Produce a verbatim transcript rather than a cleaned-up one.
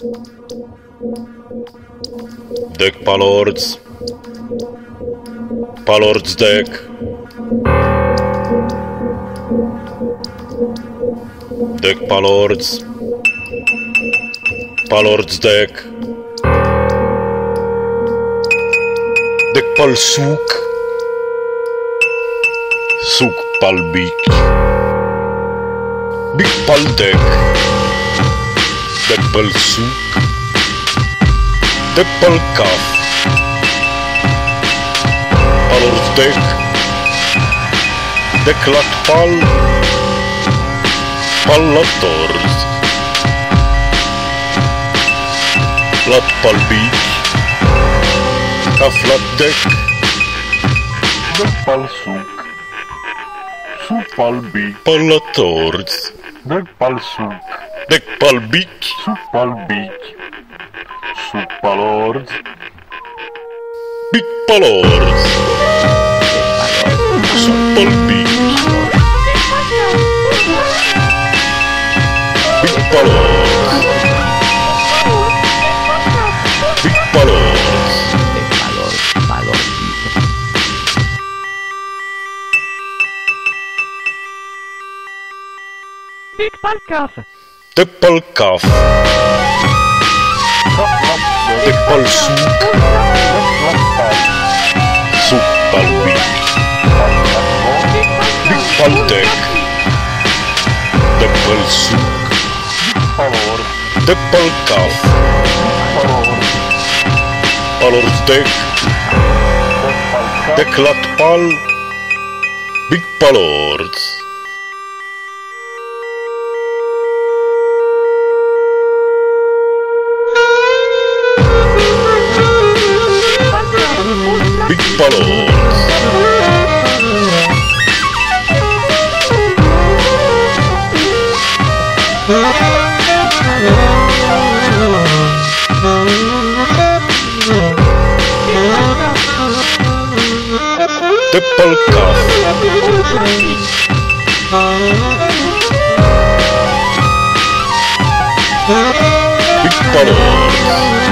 Bic Pal Orz, Pal Orz dek, Bic Pal Orz, Pal Orz dek, Bic Pal suc, suc pal bic, Bic Pal dek, Bic Pal suc, Bic Pal caf, Pal Orz dek, dek lat pal, pal lat orz, lat pal bic, caf lat dek, Bic Pal suc, suc pal bic, pal lat orz, Bic Pal suc, dek pal bic, suc pal bic, suc pal orz, Bic Pal Orz, suc pal bic, Bic Pal Orz, Bic Pal Orz, Bic Pal caf, dek pal caf, dek pal suc, suc pal bic, Bic Pal dek, dek pal suc, pal orz, dek pal caf, pal orz, Pal Orz dek, pal caf, dek lat pal, Bic Pal Orz, Bic Pal Orz, dek pal caf, Bic Pal Orz,